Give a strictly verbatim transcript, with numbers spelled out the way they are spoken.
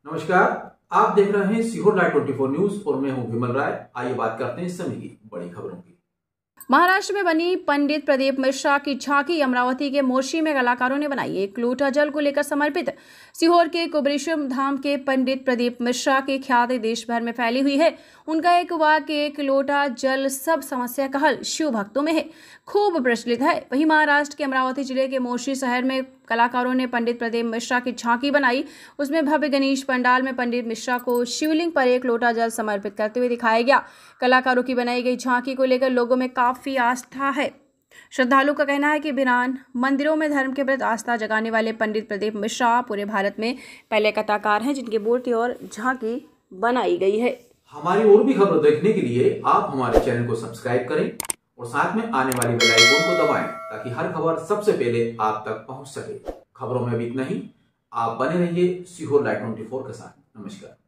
नमस्कार, आप देख रहे हैं सीहोर लाइव चौबीस न्यूज और मैं हूं विमल राय। आइए बात करते हैं इस समय की बड़ी खबरों की। महाराष्ट्र में बनी पंडित प्रदीप मिश्रा की झांकी अमरावती के मोर्शी में कलाकारों ने बनाई। एक लोटा जल को लेकर समर्पित सीहोर के कुबेरेश्वर धाम के पंडित प्रदीप मिश्रा की ख्याति देश भर में फैली हुई है। उनका एक वाक्य एक लोटा जल सब समस्या का हल शिव भक्तों में है खूब प्रचलित है। वहीं महाराष्ट्र के अमरावती जिले के मोर्शी शहर में कलाकारों ने पंडित प्रदीप मिश्रा की झांकी बनाई। उसमें भव्य गणेश पंडाल में पंडित मिश्रा को शिवलिंग पर एक लोटा जल समर्पित करते हुए दिखाया गया। कलाकारों की बनाई गई झांकी को लेकर लोगों में काफी आस्था है। श्रद्धालुओं का कहना है कि बिरान मंदिरों में धर्म के प्रति आस्था जगाने वाले पंडित प्रदीप मिश्रा पूरे भारत में पहले कलाकार हैं जिनकी मूर्ति और झांकी बनाई गई है। हमारी और भी खबर देखने के लिए आप हमारे चैनल को सब्सक्राइब करें और साथ में आने वाली बेल आइकन को दबाएं ताकि हर खबर सबसे पहले आप तक पहुंच सके। खबरों में भी इतना ही। आप बने रहिए सीहोर लाइव चौबीस के साथ। नमस्कार।